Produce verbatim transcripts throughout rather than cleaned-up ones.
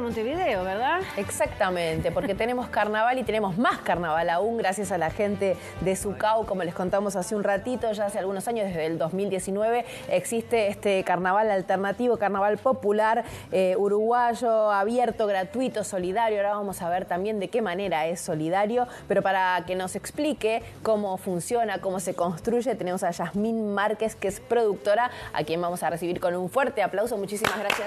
Montevideo, ¿verdad? Exactamente, porque tenemos carnaval y tenemos más carnaval aún gracias a la gente de Sucau, como les contamos hace un ratito, ya hace algunos años, desde el dos mil diecinueve, existe este carnaval alternativo, carnaval popular, eh, uruguayo, abierto, gratuito, solidario. Ahora vamos a ver también de qué manera es solidario, pero para que nos explique cómo funciona, cómo se construye, tenemos a Yasmín Márquez, que es productora, a quien vamos a recibir con un fuerte aplauso. Muchísimas gracias.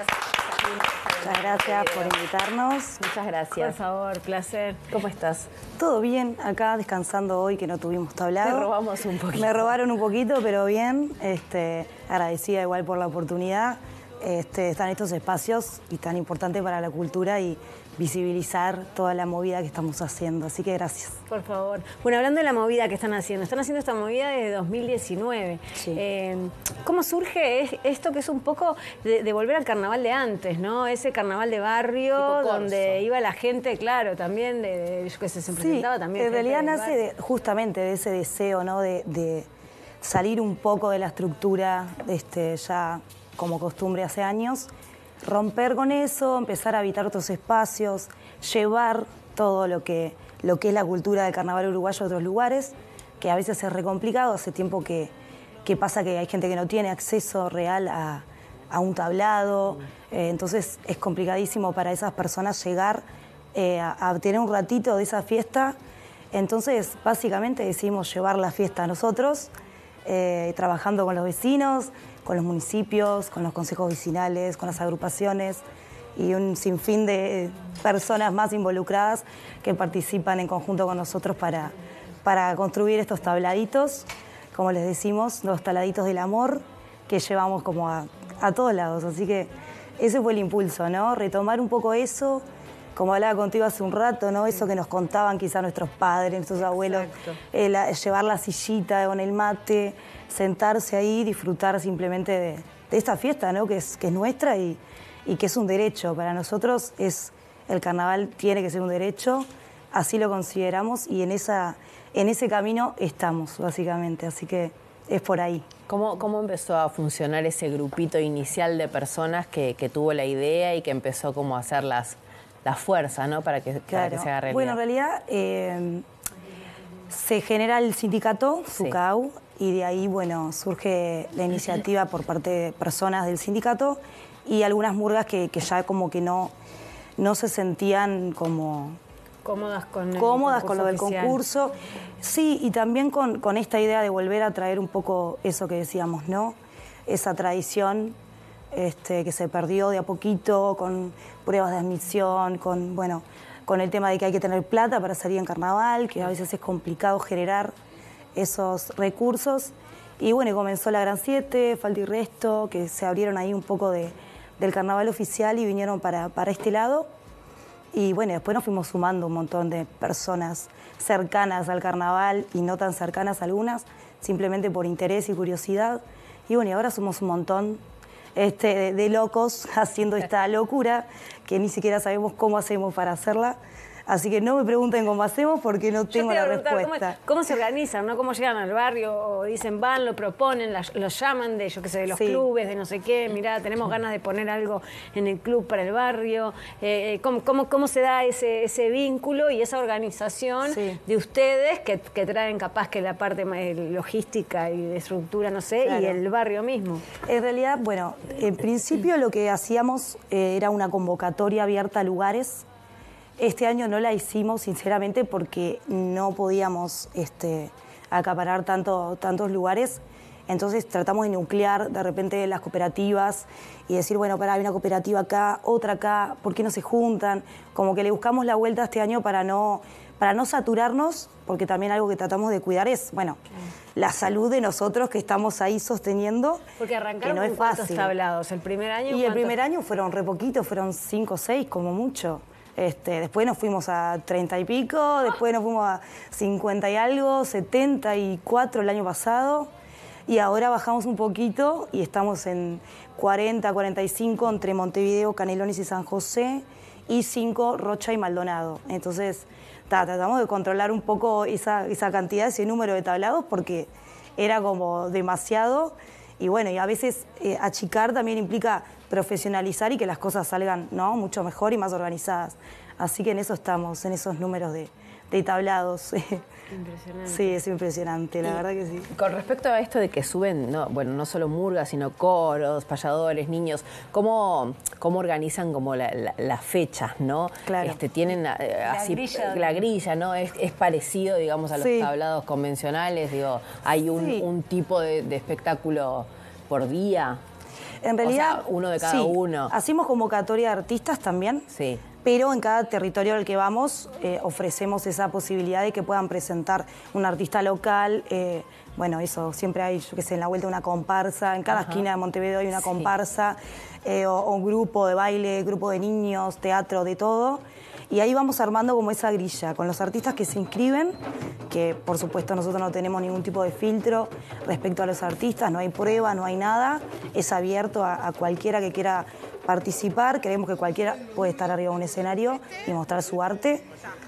Muchas gracias por invitarnos. Muchas gracias. Por favor, placer. ¿Cómo estás? Todo bien, acá descansando hoy que no tuvimos tablado. Te robamos un poquito. Me robaron un poquito, pero bien. Este, agradecida igual por la oportunidad. Este, están estos espacios y tan importantes para la cultura y visibilizar toda la movida que estamos haciendo. Así que gracias. Por favor. Bueno, hablando de la movida que están haciendo, están haciendo esta movida desde dos mil diecinueve. Sí. Eh, ¿Cómo surge esto que es un poco de, de volver al carnaval de antes, ¿no? Ese carnaval de barrio donde iba la gente, claro, también, de, de, yo qué sé, se presentaba sí, también. En realidad nace de, justamente de ese deseo, ¿no? De, de salir un poco de la estructura, este, ya como costumbre hace años, romper con eso, empezar a habitar otros espacios, llevar todo lo que, lo que es la cultura del carnaval uruguayo a otros lugares, que a veces es re complicado. Hace tiempo que, que pasa que hay gente que no tiene acceso real a, a un tablado, eh, entonces es complicadísimo para esas personas llegar eh, a, a tener un ratito de esa fiesta. Entonces, básicamente decidimos llevar la fiesta a nosotros, eh, trabajando con los vecinos, con los municipios, con los consejos vecinales, con las agrupaciones y un sinfín de personas más involucradas que participan en conjunto con nosotros para, para construir estos tabladitos, como les decimos, los tabladitos del amor que llevamos como a, a todos lados. Así que ese fue el impulso, ¿no? Retomar un poco eso, como hablaba contigo hace un rato, ¿no? Eso que nos contaban quizá nuestros padres, nuestros abuelos, eh, la, llevar la sillita con el mate, sentarse ahí, disfrutar simplemente de, de esta fiesta, ¿no? Que es, que es nuestra y, y que es un derecho. Para nosotros es, el carnaval tiene que ser un derecho, así lo consideramos y en, esa, en ese camino estamos, básicamente. Así que es por ahí. ¿Cómo, cómo empezó a funcionar ese grupito inicial de personas que, que tuvo la idea y que empezó como a hacer las, las fuerzas, ¿no? Para que, Claro. para que se haga realidad? Bueno, en realidad eh, se genera el sindicato, Sucau, sí. Y de ahí, bueno, surge la iniciativa por parte de personas del sindicato y algunas murgas que, que ya como que no, no se sentían como cómodas con, el cómodas con lo del oficial. concurso. Sí, y también con, con esta idea de volver a traer un poco eso que decíamos, ¿no? Esa tradición este, que se perdió de a poquito con pruebas de admisión, con, bueno, con el tema de que hay que tener plata para salir en carnaval, que a veces es complicado generar esos recursos. Y bueno, comenzó la Gran Siete, Falta y Resto, que se abrieron ahí un poco de, del carnaval oficial y vinieron para, para este lado. Y bueno, después nos fuimos sumando un montón de personas cercanas al carnaval y no tan cercanas algunas, simplemente por interés y curiosidad. Y bueno, y ahora somos un montón este, de, de locos haciendo esta locura que ni siquiera sabemos cómo hacemos para hacerla. Así que no me pregunten cómo hacemos porque no tengo la respuesta. ¿Cómo, ¿Cómo se organizan, no? ¿Cómo llegan al barrio? O dicen, van, lo proponen, la, los llaman de, yo qué sé, de los sí. clubes, de no sé qué. Mirá, tenemos ganas de poner algo en el club para el barrio. Eh, ¿cómo, cómo, ¿Cómo se da ese, ese vínculo y esa organización sí. de ustedes que, que traen capaz que la parte logística y de estructura, no sé, claro. y el barrio mismo? En realidad, bueno, en principio lo que hacíamos eh, era una convocatoria abierta a lugares. Este año no la hicimos, sinceramente, porque no podíamos este, acaparar tanto, tantos lugares. Entonces tratamos de nuclear de repente las cooperativas y decir, bueno, pará, hay una cooperativa acá, otra acá, ¿por qué no se juntan? Como que le buscamos la vuelta este año para no, para no saturarnos, porque también algo que tratamos de cuidar es, bueno, la salud de nosotros que estamos ahí sosteniendo. Porque arrancaron que no con es cuántos fácil. tablados, el primer año. Y el primer año fueron re poquitos, fueron cinco o seis como mucho. Este, después nos fuimos a treinta y pico, después nos fuimos a cincuenta y algo, setenta y cuatro el año pasado, y ahora bajamos un poquito y estamos en cuarenta, cuarenta y cinco entre Montevideo, Canelones y San José, y cinco Rocha y Maldonado. Entonces, ta, tratamos de controlar un poco esa, esa cantidad, ese número de tablados, porque era como demasiado, y bueno, y a veces eh, achicar también implica profesionalizar y que las cosas salgan, ¿no?, mucho mejor y más organizadas. Así que en eso estamos, en esos números de, de tablados. Impresionante. Sí, es impresionante, la y verdad que sí. Con respecto a esto de que suben, no, bueno, no solo murgas, sino coros, payadores, niños, ¿cómo, cómo organizan como la, la, las fechas, no? Claro. Este, tienen eh, la así grilla, la grilla, ¿no? Es, es parecido, digamos, a los sí. tablados convencionales, digo, hay un, sí. un tipo de, de espectáculo por día. En realidad, o sea, uno de cada sí, uno. Hacemos convocatoria de artistas también. Sí. Pero en cada territorio al que vamos eh, ofrecemos esa posibilidad de que puedan presentar un artista local. Eh, bueno, eso, siempre hay, yo qué sé, en la vuelta una comparsa, en cada Ajá. esquina de Montevideo hay una sí. comparsa, eh, o, o un grupo de baile, grupo de niños, teatro, de todo. Y ahí vamos armando como esa grilla con los artistas que se inscriben, que por supuesto nosotros no tenemos ningún tipo de filtro respecto a los artistas, no hay prueba, no hay nada, es abierto a, a cualquiera que quiera participar, creemos que cualquiera puede estar arriba de un escenario y mostrar su arte.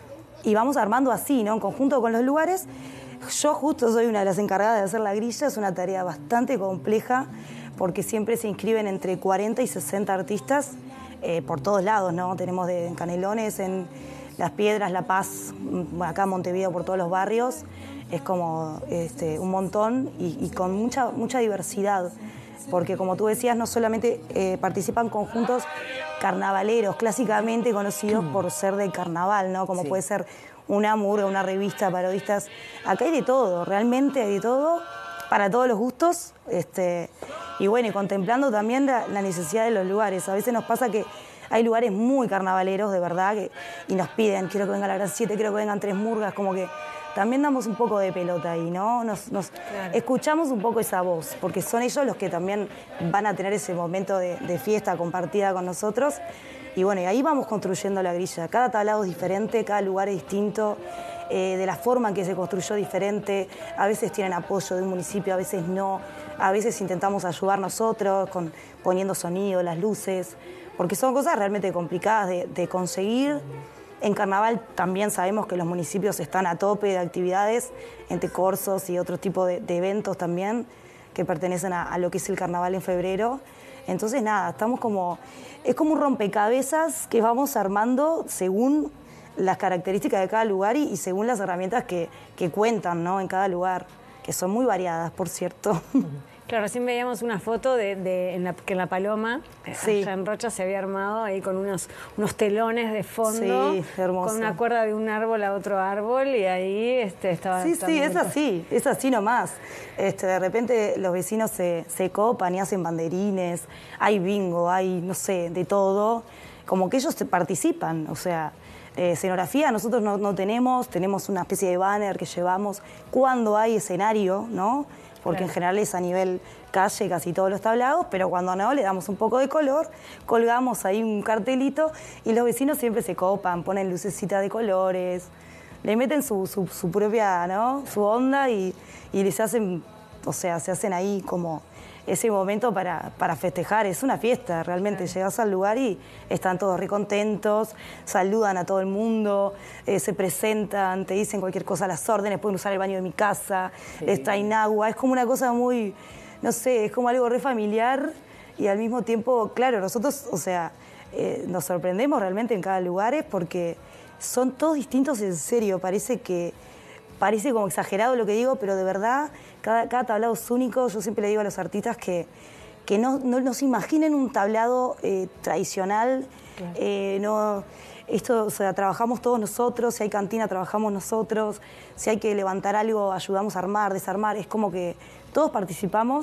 Y vamos armando así, ¿no?, en conjunto con los lugares. Yo justo soy una de las encargadas de hacer la grilla, es una tarea bastante compleja porque siempre se inscriben entre cuarenta y sesenta artistas eh, por todos lados, ¿no? Tenemos de, en Canelones, en Las Piedras, La Paz, acá en Montevideo, por todos los barrios. Es como este, un montón y, y con mucha, mucha diversidad. Porque como tú decías, no solamente eh, participan conjuntos carnavaleros, clásicamente conocidos mm. por ser de carnaval, ¿no? Como sí. puede ser una murga, una revista, parodistas. Acá hay de todo, realmente hay de todo, para todos los gustos. Este, y bueno, y contemplando también la, la necesidad de los lugares. A veces nos pasa que hay lugares muy carnavaleros, de verdad, que, y nos piden, quiero que venga la Gran siete, quiero que vengan tres murgas, como que también damos un poco de pelota ahí, ¿no? Nos, nos claro. escuchamos un poco esa voz, porque son ellos los que también van a tener ese momento de, de fiesta compartida con nosotros. Y bueno, y ahí vamos construyendo la grilla. Cada tablado es diferente, cada lugar es distinto, eh, de la forma en que se construyó diferente. A veces tienen apoyo de un municipio, a veces no. A veces intentamos ayudar nosotros, con, poniendo sonido, las luces, porque son cosas realmente complicadas de, de conseguir. En Carnaval también sabemos que los municipios están a tope de actividades, entre corsos y otro tipo de, de eventos también, que pertenecen a, a lo que es el Carnaval en febrero. Entonces, nada, estamos como... Es como un rompecabezas que vamos armando según las características de cada lugar y, y según las herramientas que, que cuentan, ¿no?, en cada lugar, que son muy variadas, por cierto. Claro, recién veíamos una foto de, de en la, que en La Paloma, sí. allá en Rocha, se había armado ahí con unos, unos telones de fondo, sí, hermoso. Con una cuerda de un árbol a otro árbol, y ahí este, estaba... Sí, sí, es así, es así nomás. Este, de repente los vecinos se, se copan y hacen banderines, hay bingo, hay, no sé, de todo. Como que ellos participan, o sea... Eh, escenografía nosotros no, no tenemos, tenemos una especie de banner que llevamos cuando hay escenario, ¿no? Porque claro. en general es a nivel calle casi todos los tablados, pero cuando no le damos un poco de color, colgamos ahí un cartelito y los vecinos siempre se copan, ponen lucecitas de colores, le meten su, su, su propia, ¿no?, su onda y, y les hacen, o sea, se hacen ahí como ese momento para, para festejar. Es una fiesta, realmente. Claro. Llegas al lugar y están todos recontentos, saludan a todo el mundo, eh, se presentan, te dicen cualquier cosa a las órdenes, pueden usar el baño de mi casa, sí. está en agua. Es como una cosa muy, no sé, es como algo re familiar y al mismo tiempo, claro, nosotros, o sea, eh, nos sorprendemos realmente en cada lugar porque son todos distintos en serio. Parece que Parece como exagerado lo que digo, pero de verdad, cada, cada tablado es único. Yo siempre le digo a los artistas que, que no, no, no se imaginen un tablado eh, tradicional. Claro. Eh, no, esto, o sea, trabajamos todos nosotros, si hay cantina trabajamos nosotros, si hay que levantar algo ayudamos a armar, desarmar. Es como que todos participamos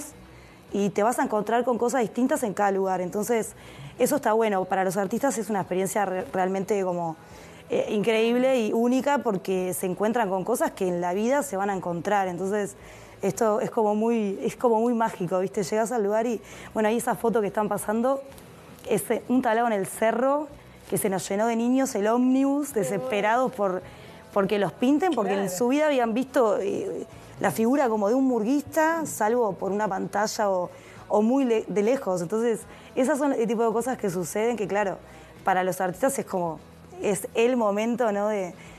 y te vas a encontrar con cosas distintas en cada lugar. Entonces, eso está bueno. Para los artistas es una experiencia re, realmente como... Eh, increíble y única porque se encuentran con cosas que en la vida se van a encontrar. Entonces esto es como muy, es como muy mágico, ¿viste? Llegas al lugar y, bueno, ahí esa foto que están pasando es un tablado en el cerro que se nos llenó de niños, el ómnibus, desesperados por porque los pinten, porque claro. en su vida habían visto eh, la figura como de un murguista, salvo por una pantalla o, o muy le, de lejos. Entonces esas son el tipo de cosas que suceden que, claro, para los artistas es como... es el momento, ¿no?, de,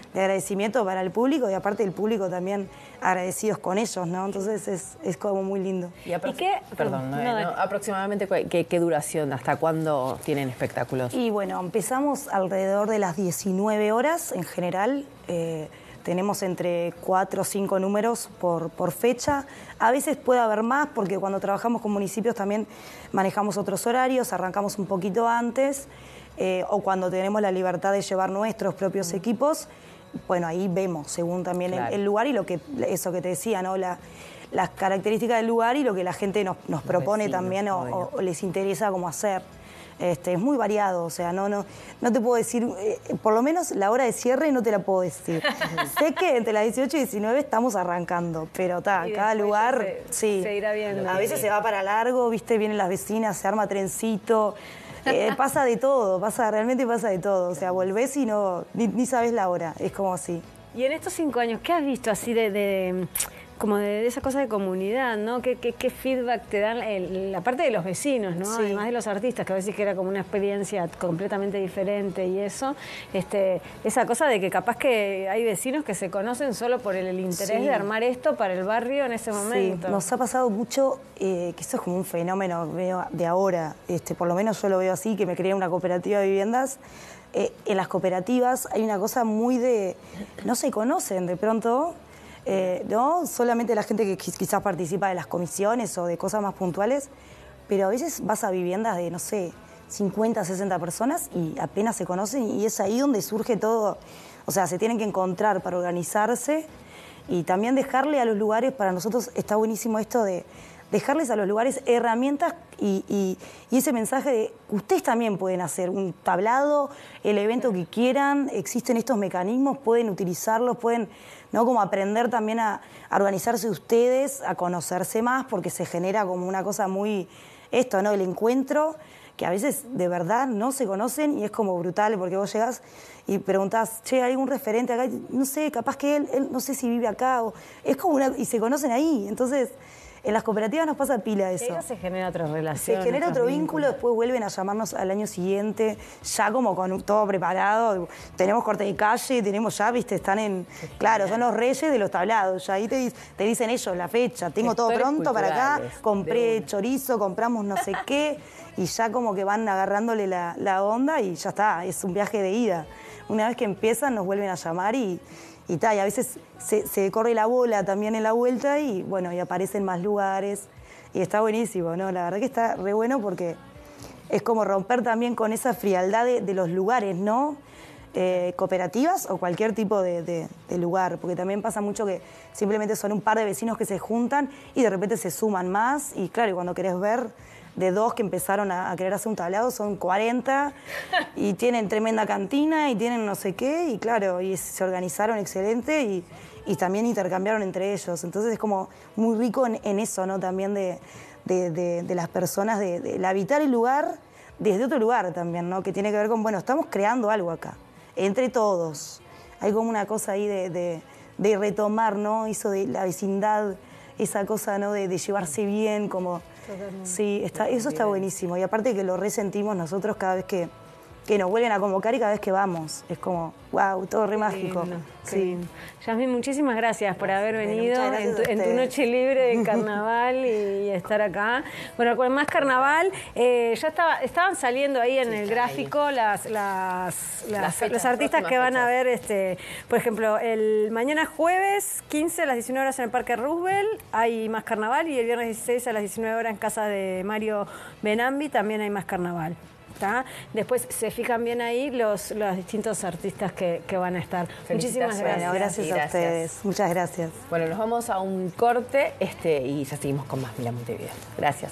de agradecimiento para el público y aparte el público también agradecidos con ellos, ¿no? Entonces es, es como muy lindo. ¿Y, ¿Y qué? Perdón, no, no, no, aproximadamente qué, qué duración, hasta cuándo tienen espectáculos? Y bueno, empezamos alrededor de las diecinueve horas en general. Eh, tenemos entre cuatro o cinco números por, por fecha. A veces puede haber más porque cuando trabajamos con municipios también manejamos otros horarios, arrancamos un poquito antes eh, o cuando tenemos la libertad de llevar nuestros propios equipos. Bueno, ahí vemos, según también claro. el, el lugar y lo que eso que te decía, ¿no? La, las características del lugar y lo que la gente nos, nos propone vecinos, también o, o, o les interesa cómo hacer. Este, es muy variado, o sea, no, no, no te puedo decir, eh, por lo menos la hora de cierre no te la puedo decir. Sé que entre las dieciocho y diecinueve estamos arrancando, pero está, cada lugar se, sí. se irá viendo. A veces se va para largo, viste, vienen las vecinas, se arma trencito. Eh, pasa de todo, pasa, realmente pasa de todo. O sea, volvés y no, ni, ni sabes la hora, es como así. Y en estos cinco años, ¿qué has visto así de, de como de, de esa cosa de comunidad, ¿no? ¿Qué, qué, qué feedback te dan el, la parte de los vecinos, ¿no? Sí. Además de los artistas, que a veces que era como una experiencia completamente diferente y eso, este, esa cosa de que capaz que hay vecinos que se conocen solo por el, el interés sí. de armar esto para el barrio en ese momento. Sí, nos ha pasado mucho, eh, que eso es como un fenómeno veo, de ahora, este, por lo menos yo lo veo así, que me creé una cooperativa de viviendas. Eh, en las cooperativas hay una cosa muy de, no se conocen de pronto. Eh, no solamente la gente que quizás participa de las comisiones o de cosas más puntuales, pero a veces vas a viviendas de, no sé, cincuenta, sesenta personas y apenas se conocen y es ahí donde surge todo. O sea, se tienen que encontrar para organizarse y también dejarle a los lugares, para nosotros está buenísimo esto de dejarles a los lugares herramientas y, y, y ese mensaje de que ustedes también pueden hacer un tablado, el evento que quieran, existen estos mecanismos, pueden utilizarlos, pueden, ¿no? Como aprender también a, a organizarse ustedes, a conocerse más, porque se genera como una cosa muy, esto, ¿no? El encuentro, que a veces de verdad no se conocen y es como brutal, porque vos llegás y preguntás, che, ¿hay algún referente acá? No sé, capaz que él, él no sé si vive acá, o es como una, y se conocen ahí, entonces en las cooperativas nos pasa pila eso. Y se genera otra relación. Se genera otro vínculo, después vuelven a llamarnos al año siguiente, ya como con todo preparado. Tenemos corte de calle, tenemos ya, viste, están en... Claro, son los reyes de los tablados. Ya ahí te, te dicen ellos la fecha. Tengo todo pronto para acá, compré chorizo, compramos no sé qué, y ya como que van agarrándole la, la onda y ya está, es un viaje de ida. Una vez que empiezan nos vuelven a llamar y... Y, ta, y a veces se, se corre la bola también en la vuelta y bueno, y aparecen más lugares y está buenísimo, ¿no? La verdad que está re bueno porque es como romper también con esa frialdad de, de los lugares, ¿no? Eh, cooperativas o cualquier tipo de, de, de lugar, porque también pasa mucho que simplemente son un par de vecinos que se juntan y de repente se suman más y claro, y cuando querés ver de dos que empezaron a, a querer hacer un tablado, son cuarenta y tienen tremenda cantina y tienen no sé qué y claro, y se organizaron excelente y, y también intercambiaron entre ellos. Entonces es como muy rico en, en eso, ¿no? También de, de, de, de las personas, de, de habitar el lugar desde otro lugar también, ¿no? Que tiene que ver con, bueno, estamos creando algo acá, entre todos. Hay como una cosa ahí de, de, de retomar, ¿no? Eso de la vecindad, esa cosa, ¿no? De, de llevarse bien, como... Totalmente. Sí, está, eso está buenísimo. Y aparte que lo resentimos nosotros cada vez que, que nos vuelven a convocar y cada vez que vamos. Es como, wow, todo re mágico. Sí. Yasmín, muchísimas gracias por haber venido en tu, en tu noche libre de carnaval y, y estar acá. Bueno, con más carnaval, eh, ya estaba, estaban saliendo ahí en sí, el gráfico ahí. las, las, las, las fechas, los artistas que van fechas. a ver, este, por ejemplo, el mañana jueves quince a las diecinueve horas en el Parque Roosevelt hay más carnaval y el viernes dieciséis a las diecinueve horas en casa de Mario Benambi también hay más carnaval. ¿Tá? Después se fijan bien ahí los, los distintos artistas que, que van a estar. Muchísimas gracias. Bueno, gracias, gracias a ustedes. Muchas gracias. Bueno, nos vamos a un corte este, y ya seguimos con más Milán Montevideo. Gracias.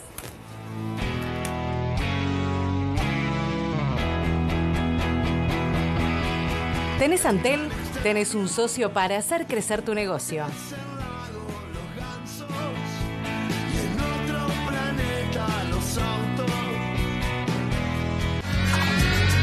¿Tenés Antel? Tenés un socio para hacer crecer tu negocio.